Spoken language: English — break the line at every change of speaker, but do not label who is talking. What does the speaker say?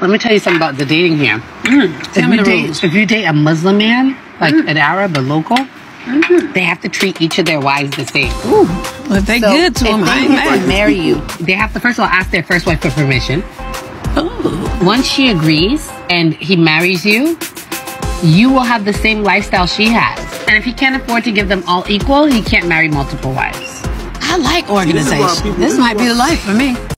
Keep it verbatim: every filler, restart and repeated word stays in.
Let me tell you something about the dating here.
Mm, tell
if,
me
you
the
date,
rules.
if you date a Muslim man, like
Mm.
an Arab, a local,
Mm-hmm.
they have to treat each of their wives the same.
Ooh, well, if they
So
good to
if
them, I
they
ain't
were
mad.
to marry you, they have to first of all ask their first wife for permission.
Ooh.
Once she agrees and he marries you, you will have the same lifestyle she has. And if he can't afford to give them all equal, he can't marry multiple wives.
I like organization. This might be the life for me.